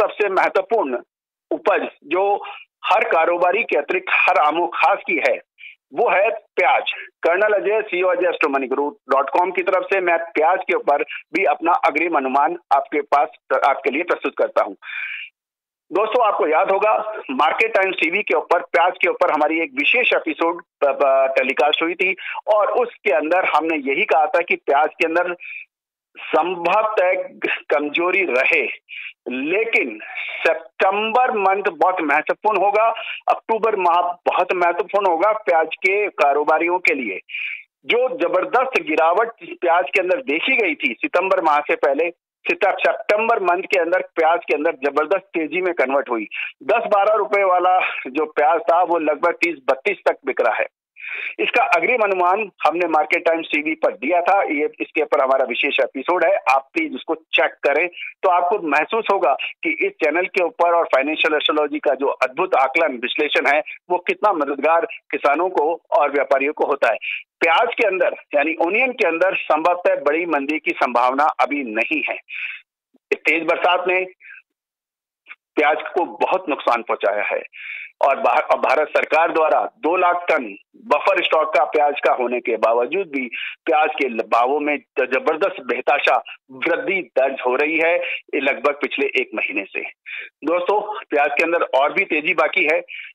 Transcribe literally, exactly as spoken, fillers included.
सबसे महत्वपूर्ण उपज जो हर कारोबारी के अतिरिक्त हर आमो खास की है वो है प्याज। Colonel Ajay, CEO Ajay Astromoney group dot com की तरफ से मैं प्याज के ऊपर भी अपना अग्रिम अनुमान आपके पास आपके लिए प्रस्तुत करता हूं। दोस्तों, आपको याद होगा मार्केट टाइम्स टीवी के ऊपर प्याज के ऊपर हमारी एक विशेष एपिसोड टेलीकास्ट हुई थी और उसके अंदर हमने यही कहा था कि प्याज के अंदर संभवतः कमजोरी रहे, लेकिन सितंबर मंथ बहुत महत्वपूर्ण होगा, अक्टूबर माह बहुत महत्वपूर्ण होगा प्याज के कारोबारियों के लिए। जो जबरदस्त गिरावट प्याज के अंदर देखी गई थी सितंबर माह से पहले, सितंबर मंथ के अंदर प्याज के अंदर जबरदस्त तेजी में कन्वर्ट हुई। दस बारह रुपए वाला जो प्याज था वो लगभग तीस बत्तीस तक बिक रहा है। इसका अग्रिम अनुमान हमने मार्केट टाइम्स टीवी पर दिया था। ये इसके ऊपर हमारा विशेष एपिसोड है, आप प्लीज उसको चेक करें तो आपको महसूस होगा कि इस चैनल के ऊपर और फाइनेंशियल एस्ट्रोलॉजी का जो अद्भुत आकलन विश्लेषण है वो कितना मददगार किसानों को और व्यापारियों को होता है। प्याज के अंदर यानी ओनियन के अंदर संभवतः बड़ी मंदी की संभावना अभी नहीं है। तेज बरसात ने प्याज को बहुत नुकसान पहुंचाया है और भारत सरकार द्वारा दो लाख टन बफर स्टॉक का प्याज का होने के बावजूद भी प्याज के भावों में जबरदस्त बेहताशा वृद्धि दर्ज हो रही है लगभग पिछले एक महीने से। दोस्तों, प्याज के अंदर और भी तेजी बाकी है।